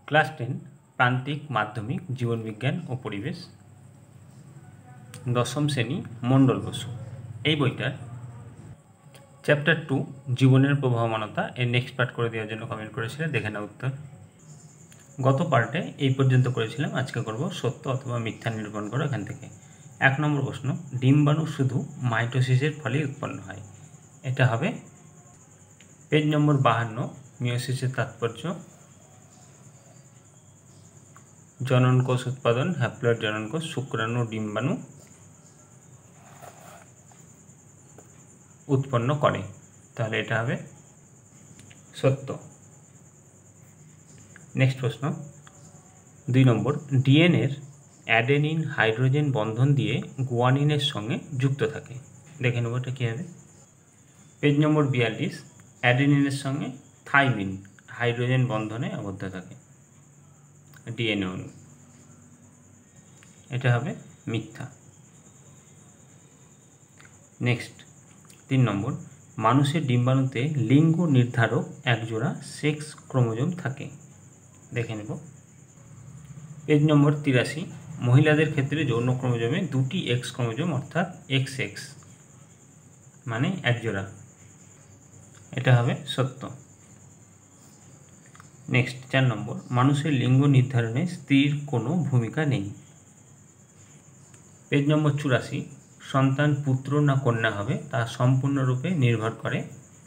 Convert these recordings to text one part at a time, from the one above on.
Class 10 প্রান্তিক মাধ্যমিক জীবনবিজ্ঞান ও পরিবেশ, দশম শ্রেণী মণ্ডল বসু। এই বইটার চ্যাপ্টার 2 জীবনের প্রবহমানতা এর নেক্সট পার্ট করে দেওয়ার জন্য কমেন্ট করেছিল, দেখে নাও উত্তর। গত পার্টে এই পর্যন্ত করেছিলাম, আজকে করব সত্য অথবা মিথ্যা নিরূপণ করো। এখান থেকে 1 নম্বর প্রশ্ন, ডিম্বাণু শুধু মাইটোসিসের ফলেই উৎপন্ন হয়। এটা হবে পেজ নম্বর 52, মিয়োসিসের তাৎপর্য। জনন কোষ উৎপাদন, হ্যাপ্লয়েড জনন কোষ, শুক্রাণু ডিম্বাণু উৎপন্ন করে, তাহলে এটা হবে সত্য। নেক্সট প্রশ্ন 2 নম্বর, ডিএনএর অ্যাডেনিন হাইড্রোজেন বন্ধন দিয়ে গুয়ানিনের সঙ্গে যুক্ত থাকে। দেখে নেব এটা কী হবে। পেজ নম্বর 42, অ্যাডেনিনের সঙ্গে থাইমিন হাইড্রোজেন বন্ধনে আবদ্ধ থাকে ডিএনএ অণু, এটা হবে মিথ্যা। নেক্সট 3 নম্বর, মানুষের ডিম্বাণুতে লিঙ্গ নির্ধারক একজোড়া সেক্স ক্রোমোজোম থাকে। দেখে নেব পেজ নম্বর 83, মহিলাদের ক্ষেত্রে যৌন ক্রোমোজোমে 2টি এক্স ক্রোমোজোম অর্থাৎ XX মানে একজোড়া, এটা হবে সত্য। নেক্সট 4 নম্বর, মানুষের লিঙ্গ নির্ধারণে স্ত্রীর কোনো ভূমিকা নেই। পেজ নম্বর 84, সন্তান পুত্র না কন্যা হবে তা সম্পূর্ণরূপে নির্ভর করে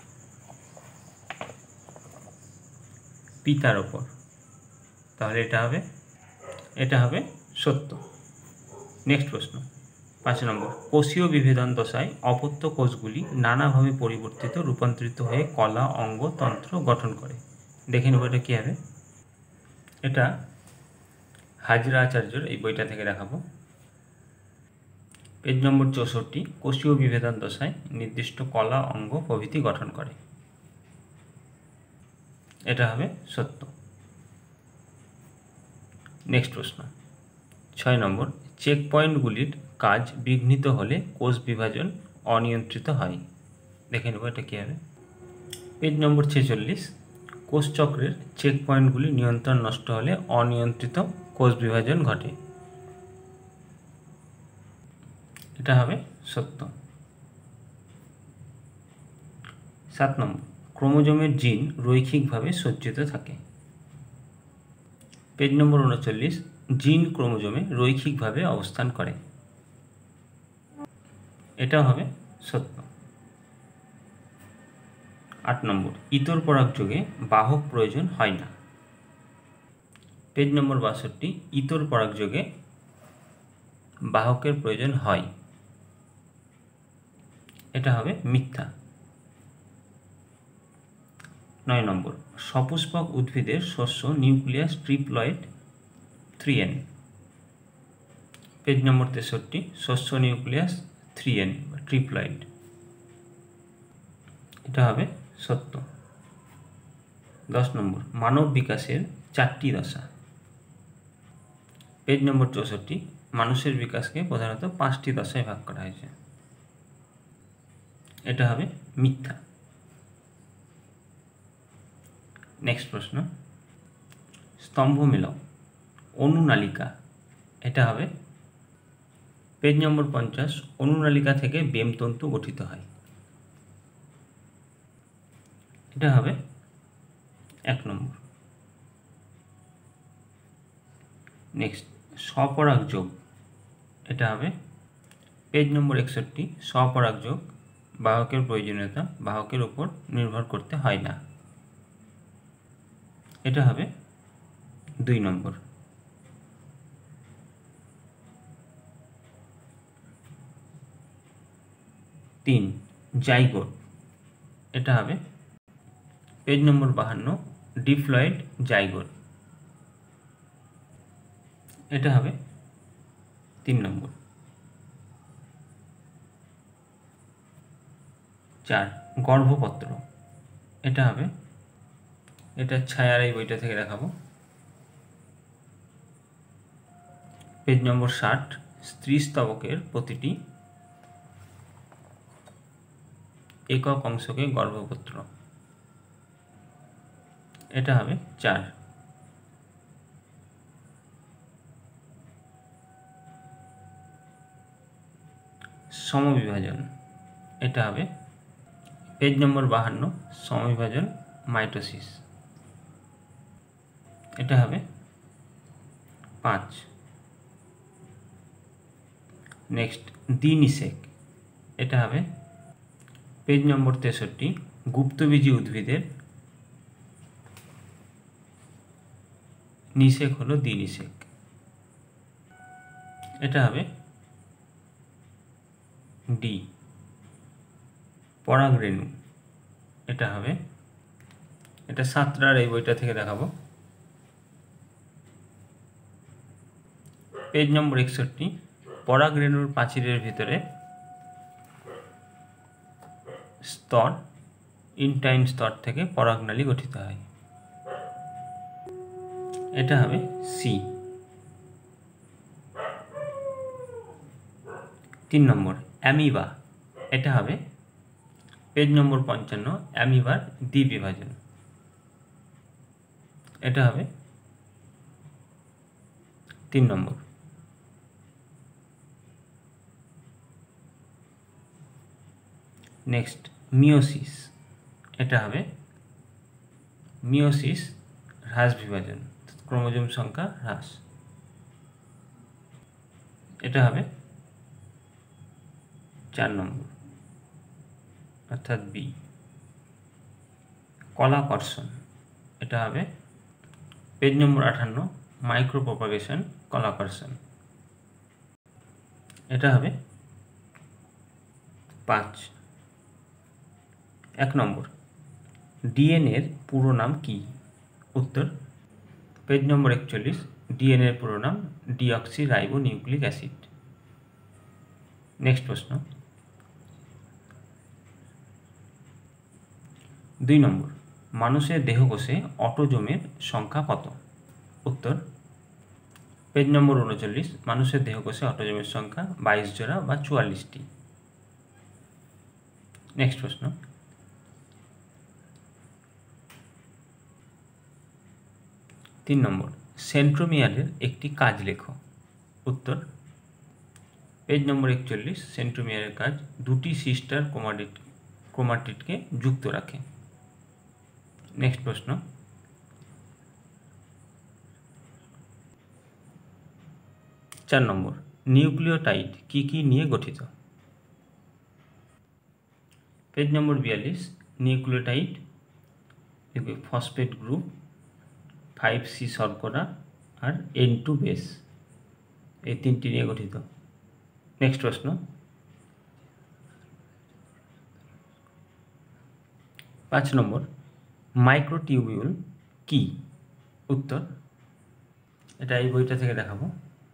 পিতার ওপর, তাহলে এটা হবে সত্য। নেক্সট প্রশ্ন 5 নম্বর, কোষীয় বিভেদন দশায় অপত্য কোষগুলি নানাভাবে পরিবর্তিত রূপান্তরিত হয়ে কলা, অঙ্গ, তন্ত্র গঠন করে। দেখে নেব এটা কী হবে। এটা হাজরা আচার্যর এই বইটা থেকে দেখাবো। পেজ নম্বর 64, কোষীয় বিভেদন দশায় নির্দিষ্ট কলা, অঙ্গ প্রভৃতি গঠন করে, এটা হবে সত্য। নেক্সট প্রশ্ন 6 নম্বর, চেক পয়েন্টগুলির কাজ বিঘ্নিত হলে কোষ বিভাজন অনিয়ন্ত্রিত হয়। দেখে নেব এটা কী হবে। পেজ নম্বর 46, কোষচক্রের চেক পয়েন্টগুলি নিয়ন্ত্রণ নষ্ট হলে অনিয়ন্ত্রিত কোষ বিভাজন ঘটে, এটা হবে সত্য। 7 নম্বর, ক্রোমোজোমের জিন রৈখিকভাবে সজ্জিত থাকে। পেজ নম্বর 39, জিন ক্রোমোজোমে রৈখিকভাবে অবস্থান করে, এটা হবে সত্য। 8 নম্বর, ইতর পরাগযোগে বাহক প্রয়োজন হয় না। পেজ নম্বর 62, ইতর পরাগযোগে বাহকের প্রয়োজন হয়, এটা হবে মিথ্যা। 9 নম্বর, সপুষ্পক উদ্ভিদের শস্য নিউক্লিয়াস ট্রিপ্লয়েড 3N। পেজ নম্বর 63, শস্য নিউক্লিয়াস 3N বা ট্রিপ্লয়েড, এটা হবে সত্য। 10 নম্বর, মানব বিকাশের 4টি দশা। পেজ নম্বর 64, মানুষের বিকাশকে প্রধানত 5টি দশায় ভাগ করা হয়েছে, এটা হবে মিথ্যা। নেক্সট প্রশ্ন, স্তম্ভমেলক অনুনালিকা, এটা হবে পেজ নম্বর 50, অনুনালিকা থেকে বেমতন্তু গঠিত হয়, এটা হবে 1 নম্বর। নেক্সট, স্বপরাগযোগ, এটা হবে পেজ নম্বর 61, স্বপরাগযোগ বাহকের প্রয়োজনীয়তা বাহকের উপর নির্ভর করতে হয় না, এটা হবে 2 নম্বর। 3, জাইগোট, এটা হবে পেজ নম্বর 52, ডিপ্লয়েড জাইগোট, এটা হবে 3 নম্বর। 4, গর্ভপত্র, এটা হবে, এটা ছায়ার এই বইটা থেকে দেখাবো। পেজ নম্বর 60, স্ত্রীস্তবকের প্রতিটি একক অংশকে গর্ভপত্র, এটা হবে 4। সমবিভাজন, এটা হবে পেজ নম্বর 52, সমবিভাজন মাইটোসিস, এটা হবে 5। নেক্সট দ্বিনিষেক, এটা হবে পেজ নম্বর 63, গুপ্তবীজী উদ্ভিদের নিষেক হলো দ্বিনিষেক, এটা হবে ডি। পরাগরেণু, এটা হবে, এটা সাঁতরার এই বইটা থেকে দেখাবো, পেজ নম্বর 61, পরাগরেণুর প্রাচীরের ভিতরে স্তর, ইনটাইন স্তর থেকে পরাগনালী গঠিত হয়, এটা হবে সি। 3 নম্বর অ্যামিবা, এটা হবে পেজ নম্বর 55, অ্যামিবার দ্বিবিভাজন, এটা হবে 3 নম্বর। নেক্সট মিওসিস, এটা হবে মিওসিস হ্রাস বিভাজন, ক্রোমোজোম সংখ্যা হ্রাস, এটা হবে 4 নম্বর অর্থাৎ বি। কলাকর্ষণ, এটা হবে পেজ নম্বর 58, মাইক্রোপ্রপাগেশন কলাকর্ষণ, এটা হবে 5। 1 নম্বর ডিএনএর পুরো নাম কি? উত্তর পেজ নম্বর 41, ডিএনএর পুরো নাম deoxyribo nucleic acid. Next প্রশ্ন 2 নম্বর, মানুষের দেহকোষে অটোজোমের সংখ্যা কত? উত্তর পেজ নম্বর 39, মানুষের দেহকোষে অটোজোমের সংখ্যা 22 জোড়া বা 44টি। নেক্সট প্রশ্ন 3 নম্বর, সেন্ট্রোমিয়ারের একটি কাজ লেখো। উত্তর পেজ নম্বর 41, সেন্ট্রোমিয়ারের কাজ দুটি সিস্টার ক্রোমাটিডকে যুক্ত রাখে। নেক্সট প্রশ্ন 4 নম্বর, নিউক্লিওটাইড কি কি নিয়ে গঠিত? পেজ নম্বর 42, নিউক্লিওটাইড ফসফেট গ্রুপ, 5C শর্করা আর N2 বেস, এই 3টি নিয়ে গঠিত। নেক্সট প্রশ্ন 5 নম্বর, মাইক্রোটিউবিউল কি? উত্তর এটা এই বইটা থেকে দেখাবো,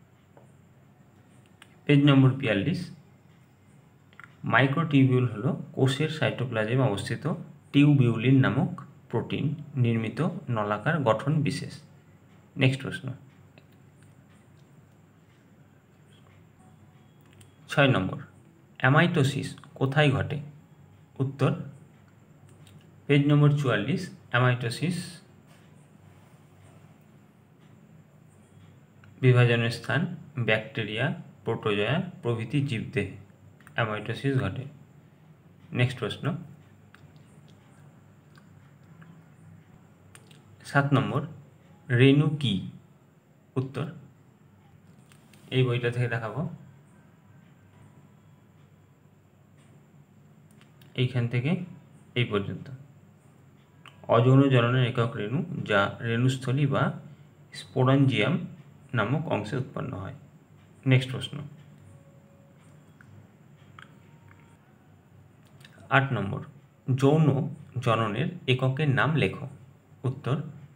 পেজ নম্বর 42, মাইক্রোটিউবিউল হলো কোষের সাইটোপ্লাজমে অবস্থিত টিউবিউলিন নামক প্রোটিন নির্মিত নলাকার গঠন বিশেষ। নেক্সট প্রশ্ন 6 নম্বর, অ্যামাইটোসিস কোথায় ঘটে? উত্তর পেজ নম্বর 44, অ্যামাইটোসিস বিভাজনের স্থান ব্যাকটেরিয়া, প্রোটোজোয়া প্রভৃতি জীবদেহে অ্যামাইটোসিস ঘটে। নেক্সট প্রশ্ন 7 নম্বর, রেণু কি? উত্তর এই বইটা থেকে দেখাবো, এইখান থেকে এই পর্যন্ত। অযৌন জ্বলনের একক রেণু, যা রেণুস্থলী বা স্পোরাঞ্জিয়াম নামক অংশে উৎপন্ন হয়। নেক্সট প্রশ্ন 8 নম্বর, যৌন জননের এককের নাম লেখো। উত্তর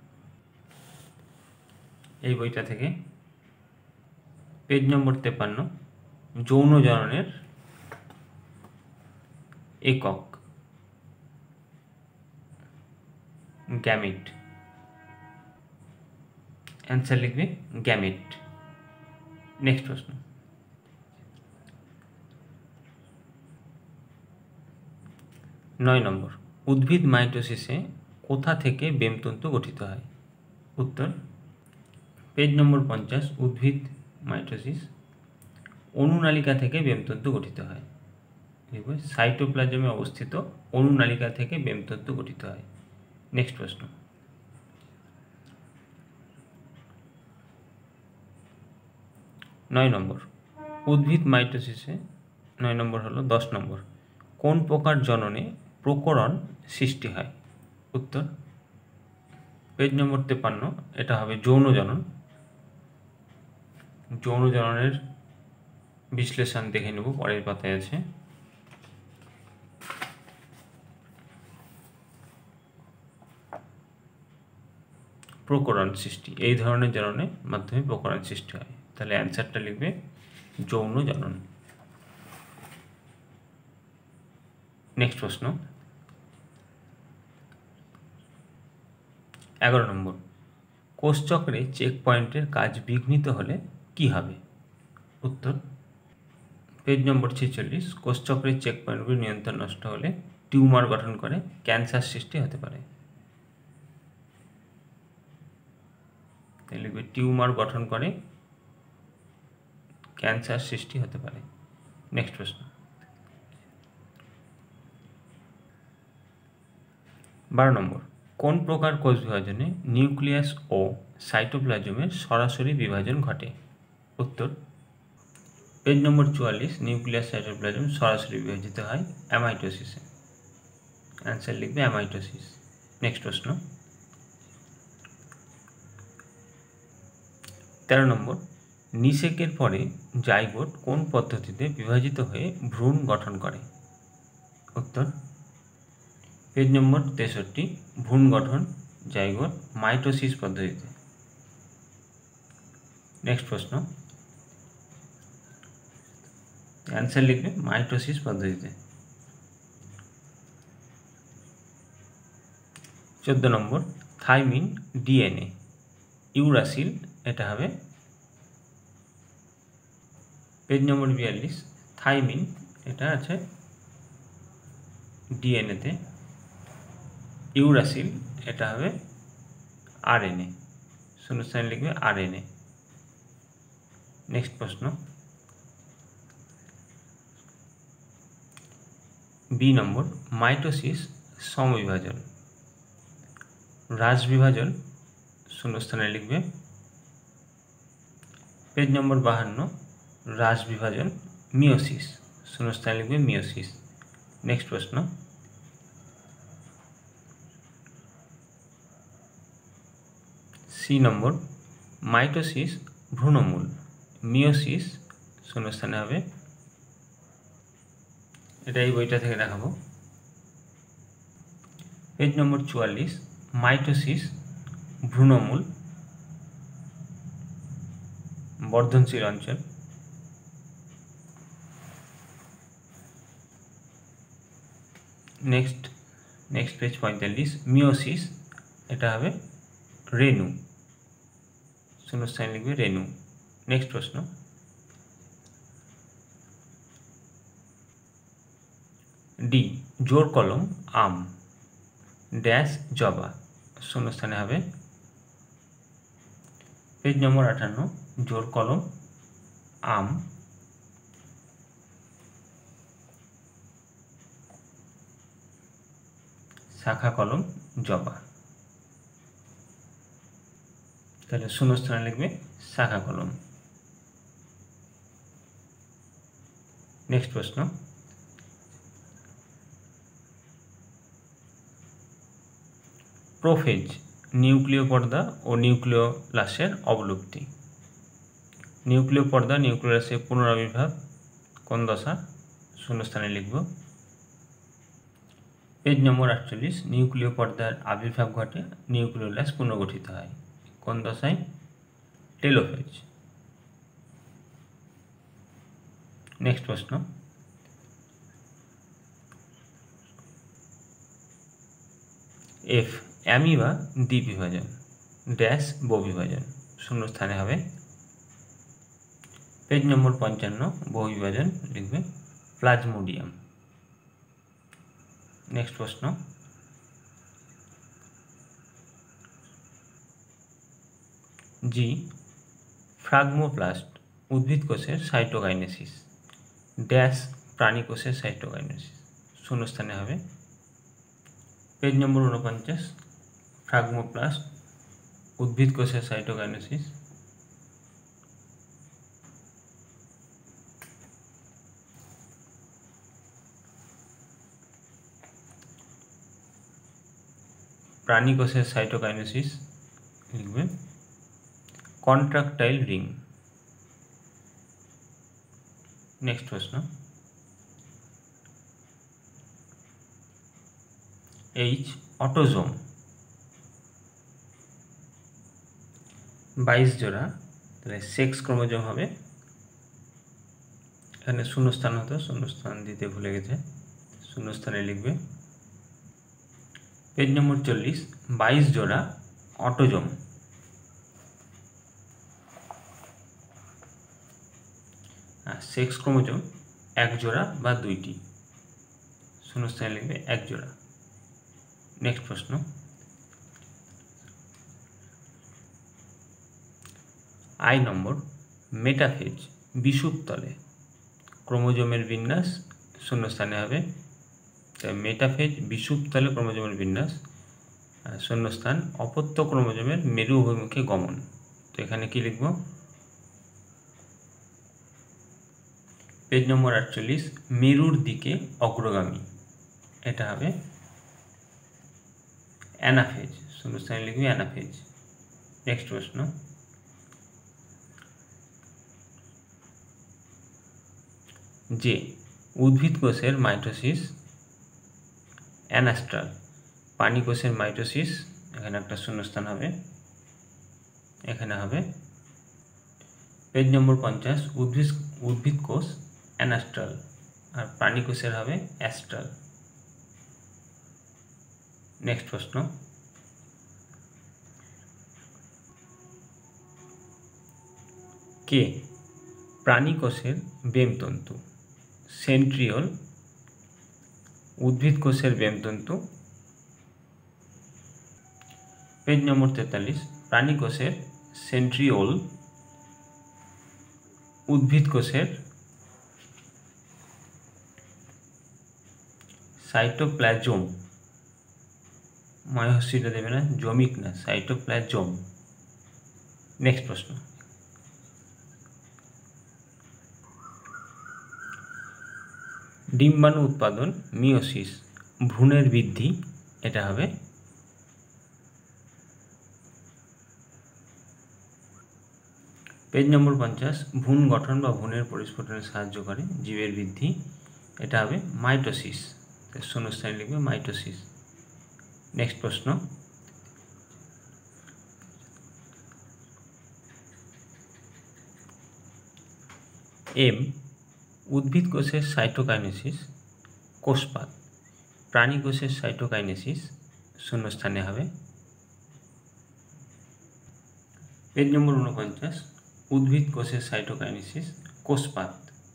এই বইটা থেকে, পেজ নম্বর 53, যৌন জননের একক গ্যামিট, অ্যান্সার লিখবে গ্যামিট। নেক্সট প্রশ্ন 9 নম্বর, উদ্ভিদ মাইটোসিসে কোথা থেকে বেমতন্তু গঠিত হয়? উত্তর পেজ নম্বর 50, উদ্ভিদ মাইটোসিস অনুনালিকা থেকে বেমতন্তু গঠিত হয়। সাইটোপ্লাজমে অবস্থিত অনুনালিকা থেকে ব্যামতন্তু গঠিত হয়। নেক্সট প্রশ্ন, 9 নম্বর, উদ্ভিদ মাইটোসিসে 9 নম্বর হলো 10 নম্বর, কোন প্রকার জননে প্রকরণ সৃষ্টি হয়? উত্তর পেজ নম্বর 53, এটা হবে যৌন জনন। যৌন জননের বিশ্লেষণ দেখে নেব, পরের পাতায় আছে। প্রকরণ সৃষ্টি, এই ধরনের জননের মাধ্যমে প্রকরণ সৃষ্টি হয়, তাহলে অ্যান্সারটা লিখবে যৌন জনন। নেক্সট প্রশ্ন, 11 নম্বর, কোষচক্রে চেক পয়েন্টের কাজ বিঘ্নিত হলে কি হবে? উত্তর পেজ নম্বর 46, কোষচক্রের চেক পয়েন্টগুলি নিয়ন্ত্রণ নষ্ট হলে টিউমার গঠন করে ক্যান্সার সৃষ্টি হতে পারে। লিখবে টিউমার গঠন করে ক্যান্সার সৃষ্টি হতে পারে। নেক্সট প্রশ্ন, 12 নম্বর, কোন প্রকার কোষ বিভাজনে নিউক্লিয়াস ও সাইটোপ্লাজমের সরাসরি বিভাজন ঘটে? উত্তর পেজ নম্বর 44, নিউক্লিয়াস সাইটোপ্লাজম সরাসরি বিভাজিত হয় অ্যামাইটোসিসে। অ্যান্সার লিখবে অ্যামাইটোসিস। নেক্সট প্রশ্ন, 13 নম্বর, নিষেকের পরে জাইগোট কোন পদ্ধতিতে বিভাজিত হয়ে ভ্রূণ গঠন করে? উত্তর পেজ নম্বর 63, ভ্রূণ গঠন জাইগোট মাইটোসিস পদ্ধতিতে। নেক্সট প্রশ্ন, অ্যান্সার লিখবে মাইটোসিস পদ্ধতিতে। 14 নম্বর, থাইমিন ডিএনএ ইউরাসিল, এটা হবে পেজ নম্বর 42, থাইমিন এটা আছে ডিএনএতে, ইউরাসিল এটা হবে আরএনএ, শূন্যস্থানে লিখবে আরএনএ। নেক্সট প্রশ্ন, বি নম্বর, মাইটোসিস সমবিভাজন, হ্রাস বিভাজন, শূন্যস্থানে লিখবে পেজ নম্বর 52, হ্রাস বিভাজন মিওসিস, শূন্যস্থানে লিখবে মিওসিস। নেক্সট প্রশ্ন, সি নম্বর, মাইটোসিস ভ্রূণমূল, মিওসিস শূন্যস্থানে হবে, এটা এই বইটা থেকে দেখাবো। পেজ নম্বর 44, মাইটোসিস ভ্রূণমূল বর্ধনশীল অঞ্চল। নেক্সট পেজ 45, মিওসিস এটা হবে রেণু, শূন্যস্থানে লিখবে রেণু। নেক্সট প্রশ্ন, ডি জোর কলম আম ড্যাশ জবা, শূন্যস্থানে হবে পেজ নম্বর 58, জোর কলম আম শাখা কলম জবা, তাহলে শূন্যস্থানে লিখবে শাখা কলম। নেক্সট প্রশ্ন, প্রোফেজ নিউক্লিয় পর্দা ও নিউক্লিওলাসের অবলুপ্তি। নিউক্লিয় পর্দা নিউক্লিওলাসের পুনরাবির্ভাব কোন দশা? শূন্যস্থানে লিখব পেজ নম্বর 48, নিউক্লিয় পর্দার আবির্ভাব ঘটে, নিউক্লিওলাস পুনর্গঠিত হয় কোন দশায়? টেলোফেজ। নেক্সট প্রশ্ন, এফ অ্যামিবা দ্বিবিভাজন ড্যাশ বহুবিভাজন, শূন্যস্থানে হবে পেজ নম্বর 55, বহুবিভাজন লিখবে প্লাজমোডিয়াম। নেক্সট প্রশ্ন, জি ফ্রাগমোপ্লাস্ট উদ্ভিদ কোষের সাইটোকাইনেসিস ড্যাশ প্রাণী কোষের সাইটোকাইনেসিস, শূন্যস্থানে হবে। পেজ নম্বর 49, ফ্রাগমোপ্লাস্ট, উদ্ভিদ কোষের সাইটোকাইনেসিস। প্রাণী কোষের সাইটোকাইনেসিস লিখবে কন্ট্রাকটাইল রিং। নেক্সট প্রশ্ন, এইচ অটোজোম 22 জোড়া, তাহলে সেক্স ক্রোমোজোম হবে। এখানে শূন্যস্থান হতো, শূন্যস্থান দিতে ভুলে গেছে, শূন্যস্থানে লিখবে। পেজ নম্বর 40, 22 জোড়া অটোজোম, সেক্স ক্রোমোজোম 1 জোড়া বা 2টি, শূন্যস্থানে লিখবে 1 জোড়া। নেক্সট প্রশ্ন, আই নম্বর, মেটাফেজ বিষুবতলে ক্রোমোজোমের বিন্যাস, শূন্যস্থানে হবে। মেটাফেজ বিষুবতলে ক্রোমোজোমের বিন্যাস, শূন্যস্থান অপত্য ক্রোমোজোমের মেরু অভিমুখে গমন। তো এখানে কি লিখব? পেজ নম্বর 48, মেরুর দিকে অগ্রগামী, এটা হবে অ্যানাফেজ, শূন্যস্থানে লিখবে অ্যানাফেজ। নেক্সট প্রশ্ন, যে উদ্ভিদ কোষের মাইটোসিস অ্যানাস্ট্রাল, প্রাণী কোষের মাইটোসিস, এখানে একটা শূন্যস্থান হবে, এখানে হবে। পেজ নম্বর 50, উদ্ভিদ কোষ অ্যানাস্ট্রাল আর প্রাণী কোষের হবে অ্যাস্ট্রাল। নেক্সট প্রশ্ন, কে প্রাণী কোষের বেমতন্তু? সেন্ট্রিওল, উদ্ভিদ কোষের বেমতন্তু। পেজ নম্বর 43, প্রাণী কোষের সেন্ট্রিওল, উদ্ভিদ কোষের সাইটোপ্লাজম, ময়হস্যিটা দেবে না, জমিক না, সাইটোপ্লাজম। নেক্সট প্রশ্ন, ডিম্বাণু উৎপাদন মিওসিস, ভ্রূণের বৃদ্ধি, এটা হবে। পেজ নম্বর 50, ভ্রূণ গঠন বা ভ্রূণের পরিস্ফুটনে সাহায্য করে জীবের বৃদ্ধি, এটা হবে মাইটোসিস, শূন্যস্থানে লিখবে মাইটোসিস। নেক্সট প্রশ্ন, এম উদ্ভিদ কোষের সাইটোকাইনেসিস কোষপাত, প্রাণী কোষের সাইটোকাইনেসিস, শূন্যস্থানে হবে। পেজ নম্বর 49, উদ্ভিদ কোষের সাইটোকাইনেসিস কোষপাত,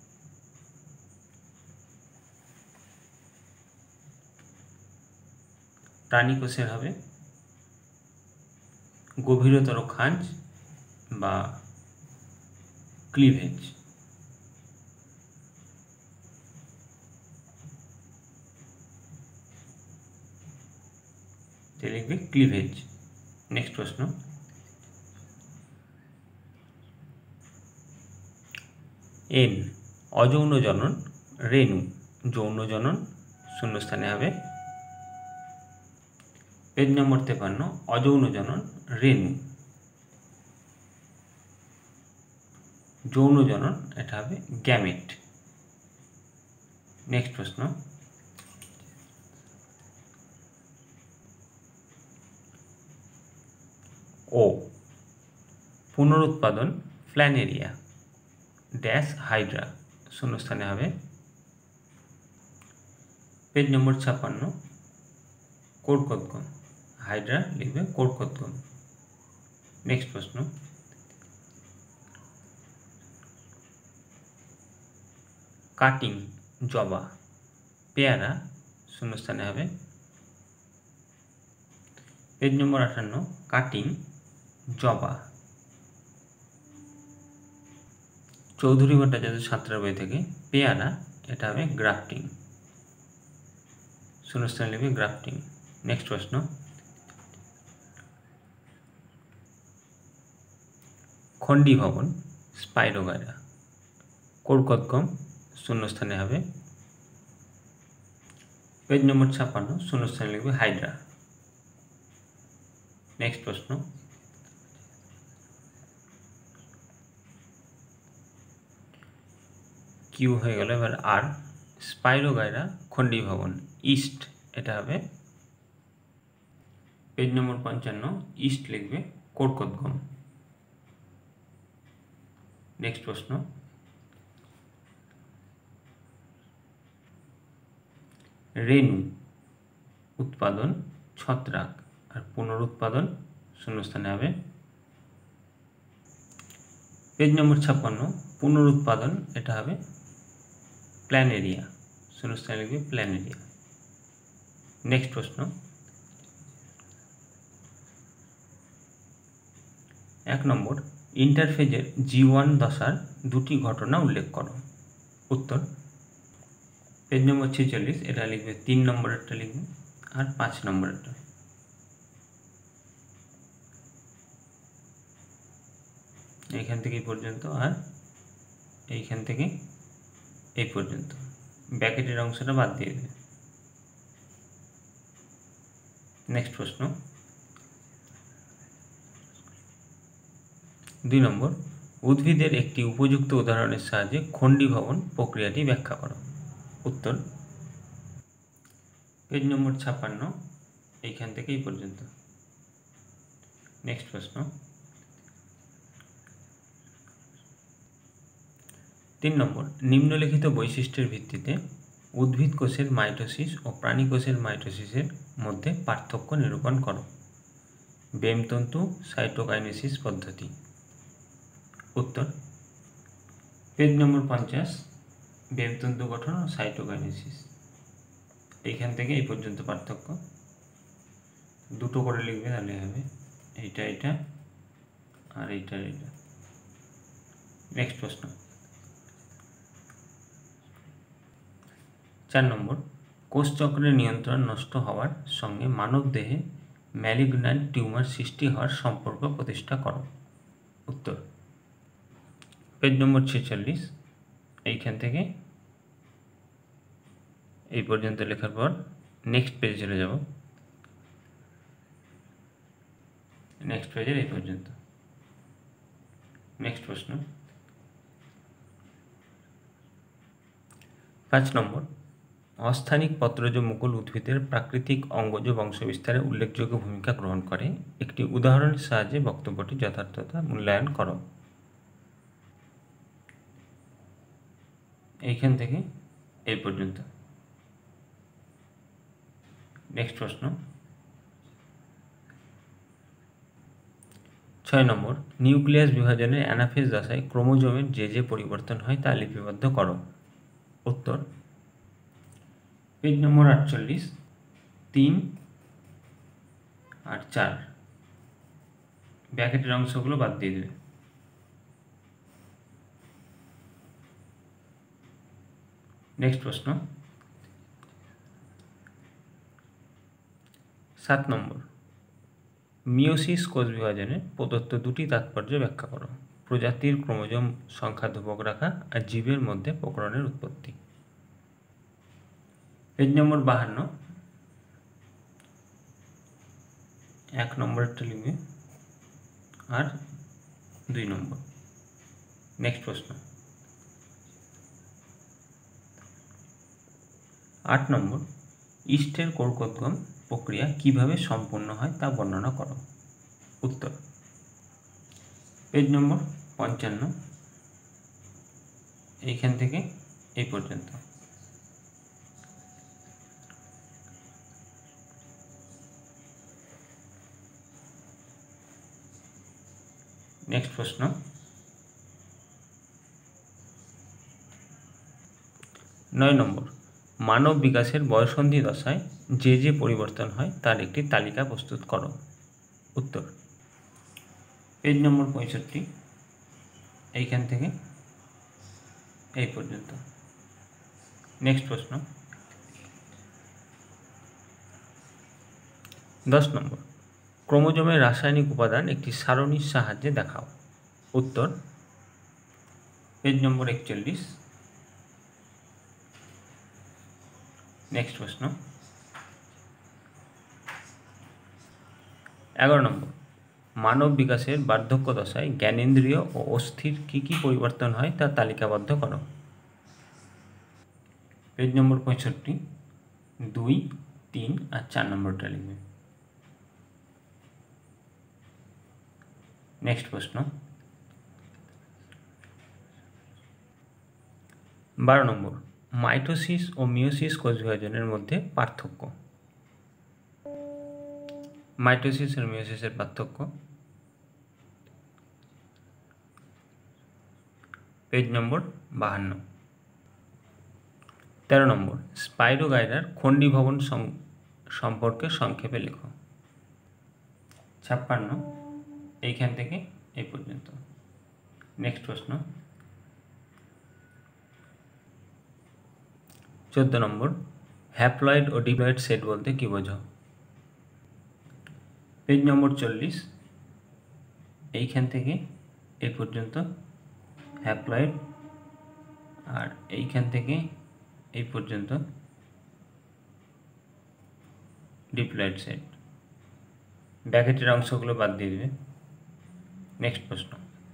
প্রাণী কোষের হবে গভীরতর খাঁজ বা ক্লিভেজ। লিখবে ক্লিভেজ। নেক্সট প্রশ্ন, এন অযৌন জনন রেণু, যৌন জনন, শূন্যস্থানে হবে। পেজ নম্বর 53, অযৌন জনন রেণু, যৌন জনন এটা হবে গ্যামেট। নেক্সট প্রশ্ন, ও পুনরুৎপাদন ফ্ল্যানেরিয়া ড্যাশ হাইড্রা, শূন্যস্থানে হবে। পেজ নম্বর 56, কোটকোদগম, হাইড্রা লিখবে কোটকোদগম। নেক্সট প্রশ্ন, কাটিং জবা, পেয়ারা, শূন্যস্থানে হবে। পেজ নম্বর 58, কাটিং জবা, চৌধুরী ভট্টাচার্য সাঁতরা বই থেকে, পেয়ারা এটা হবে গ্রাফটিং। শূন্যস্থানে লিখবে গ্রাফটিং। নেক্সট প্রশ্ন, খণ্ডী ভবন, স্পাইরোগাইরা, কোরকোদ্গম, শূন্যস্থানে হবে পেজ নম্বর 56, শূন্যস্থানে লিখবে হাইড্রা। নেক্সট প্রশ্ন, কিউ হয়ে গেল, এবার আর, স্পাইরোগাইরা, খণ্ডী ভবন, ইস্ট, এটা হবে পেজ নম্বর 55, ইস্ট লিখবে কোরকোদ্গম। নেক্সট প্রশ্ন, রেণু উৎপাদন, ছত্রাক আর পুনরুৎপাদন, শূন্যস্থানে হবে পেজ নম্বর 56, পুনরুৎপাদন, এটা হবে প্ল্যানেরিয়া, শূন্যস্থানে লিখবে প্ল্যানেরিয়া। নেক্সট প্রশ্ন, 1 নম্বর, ইন্টারফেজের G1 দশার দুটি ঘটনা উল্লেখ করো। উত্তর, পেজ নম্বর 46, এটা লিখবে 3 নম্বরেরটা লিখবে আর 5 নম্বরেরটা। এইখান থেকে এই পর্যন্ত আর এইখান থেকে এই পর্যন্ত, ব্র্যাকেটের অংশটা বাদ দিয়ে দেবে। নেক্সট প্রশ্ন, 2 নম্বর, উদ্ভিদের একটি উপযুক্ত উদাহরণের সাহায্যে খণ্ডী ভবন প্রক্রিয়াটি ব্যাখ্যা করো। উত্তর, পেজ নম্বর 56, এইখান থেকে এই পর্যন্ত। নেক্সট প্রশ্ন, 3 নম্বর, নিম্নলিখিত বৈশিষ্ট্যের ভিত্তিতে উদ্ভিদ কোষের মাইটোসিস ও প্রাণী কোষের মাইটোসিসের মধ্যে পার্থক্য নিরূপণ করো। বেমতন্তু সাইটোকাইনেসিস পদ্ধতি। উত্তর, পেজ নম্বর 50, বেমতন্তু গঠন ও সাইটোকাইনেসিস, এইখান থেকে এই পর্যন্ত পার্থক্য, দুটো করে লিখবে তাহলে হবে এইটা এটা আর এইটা এইটা। নেক্সট প্রশ্ন, 4 নম্বর, কোষচক্রের নিয়ন্ত্রণ নষ্ট হওয়ার সঙ্গে মানবদেহে ম্যালিগন্যান্ট টিউমার সৃষ্টি হওয়ার সম্পর্ক প্রতিষ্ঠা করো। উত্তর, পেজ নম্বর 46, এইখান থেকে এই পর্যন্ত লেখার পর নেক্সট পেজে চলে যাব, নেক্সট পেজের এই পর্যন্ত। নেক্সট প্রশ্ন, 5 নম্বর, অস্থানিক পত্রজ মুকুল উদ্ভিদের প্রাকৃতিক অঙ্গজ বংশবিস্তারে উল্লেখযোগ্য ভূমিকা গ্রহণ করে। একটি উদাহরণের সাহায্যে বক্তব্যটি যথার্থতা মূল্যায়ন করো। এইখান থেকে এই পর্যন্ত। নেক্সট প্রশ্ন, 6 নম্বর, নিউক্লিয়াস বিভাজনের অ্যানাফেজ দশায় ক্রোমোজোমের যে পরিবর্তন হয় তা লিপিবদ্ধ করো। উত্তর, পেজ নম্বর 48, 3 আর 4, ব্র্যাকেটের অংশগুলো বাদ দিয়ে দেবে। নেক্সট প্রশ্ন, 7 নম্বর, মিওসিস কোষ বিভাজনের প্রদত্ত দুটি তাৎপর্য ব্যাখ্যা করো। প্রজাতির ক্রোমোজোম সংখ্যা ধ্রুবক রাখা আর জীবের মধ্যে প্রকরণের উৎপত্তি। পেজ নম্বর 52, 1 নম্বরটা লিখবে আর 2 নম্বর। নেক্সট প্রশ্ন, 8 নম্বর, ইস্টের কোরকোদ্গম প্রক্রিয়া কিভাবে সম্পন্ন হয় তা বর্ণনা করো। উত্তর, পেজ নম্বর 55, এইখান থেকে এই পর্যন্ত। নেক্সট প্রশ্ন, 9 নম্বর, মানব বিকাশের বয়ঃসন্ধি দশায় যে পরিবর্তন হয় তার একটি তালিকা প্রস্তুত করো। উত্তর, পেজ নম্বর 65, এইখান থেকে এই পর্যন্ত। নেক্সট প্রশ্ন 10 নম্বর, ক্রোমোজোমের রাসায়নিক উপাদান একটি সারণীর সাহায্যে দেখাও। উত্তর পেজ নম্বর 41। নেক্সট প্রশ্ন 11 নম্বর, মানব বিকাশের বার্ধক্য দশায় জ্ঞানেন্দ্রিয় ও অস্থির কী কী পরিবর্তন হয় তা তালিকাবদ্ধ করো। পেজ নম্বর 65, 2, 3 আর 4 নম্বরটা লিখবে। নেক্সট প্রশ্ন 12 নম্বর, মাইটোসিস ও মিওসিস কোষ বিভাজনের মধ্যে পার্থক্য। মাইটোসিস আর মিওসিসের পার্থক্য পেজ নম্বর 52। 13 নম্বর, স্পাইরোগাইরার খণ্ডীভবন সম্পর্কে সংক্ষেপে লেখো। 56 এইখান থেকে এই পর্যন্ত। নেক্সট প্রশ্ন 14 নম্বর, হ্যাপ্লয়েড ও ডিপ্লয়েড সেট বলতে কী বোঝো। পেজ নম্বর 40 এইখান থেকে এই পর্যন্ত হ্যাপ্লয়েড, আর এইখান থেকে এই পর্যন্ত ডিপ্লয়েড সেট। ব্র্যাকেটের অংশগুলো বাদ দিয়ে দেবে। নেক্সট প্রশ্ন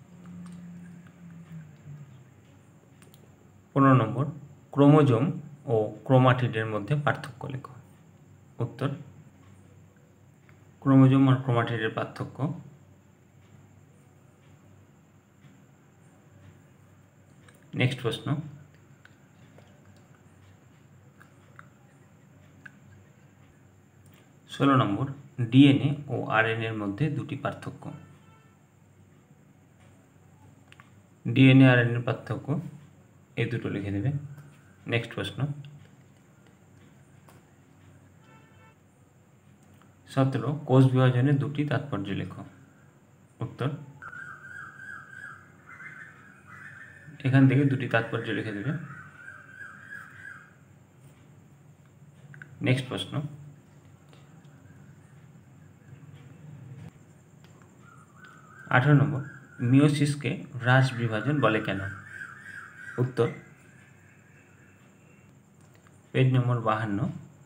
15 নম্বর, ক্রোমোজোম ও ক্রোমাটিডের মধ্যে পার্থক্য লেখো। উত্তর ক্রোমোজোম আর ক্রোমাটিডের পার্থক্য নেক্সট প্রশ্ন 16 নম্বর, ডিএনএ ও আরএনএর মধ্যে দুটি পার্থক্য। ডিএনএ আর আরএনএর পার্থক্য এই দুটো লিখে দেবে। নেক্সট প্রশ্ন 17, কোষ বিভাজনের দুটি তাৎপর্য লেখো। উত্তর এখান থেকে দুটি তাৎপর্য লিখে দেবে। নেক্সট প্রশ্ন 18 নম্বর, মিওসিসকে হ্রাস বিভাজন বলে কেন। উত্তর পেজ নম্বর 52।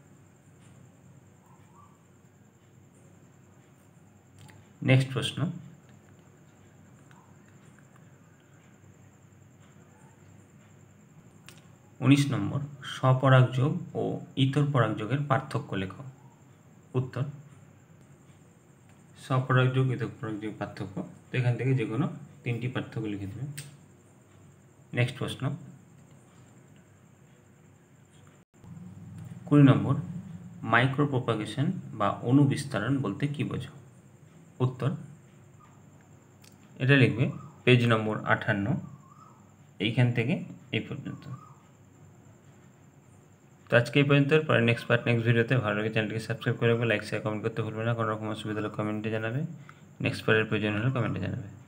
নেক্সট প্রশ্ন 19 নম্বর, স্বপরাগযোগ ও ইতর পরাগযোগের পার্থক্য লেখো। উত্তর স্বপরাগযোগ ইতর পরাগযোগ পার্থক্য, তো এখান থেকে যে কোনো তিনটি পার্থক্য লিখে দেবে। নেক্সট প্রশ্ন 20 নম্বর, মাইক্রোপ্রোপাগেশন বা অণুবিস্তারণ বলতে কী বোঝো। উত্তর এটা লিখবে পেজ নম্বর 58 এইখান থেকে এই পর্যন্ত। তো আজকে এই পর্যন্ত। পরে নেক্সট ভিডিওতে ভালো লাগে চ্যানেলটিকে সাবস্ক্রাইব করে লাইক শেয়ার কমেন্ট করতে ভুলবে না। কোনো রকম অসুবিধা হলে কমেন্টে জানাবে। নেক্সট পার্টের প্রয়োজন হলে কমেন্টে জানাবে।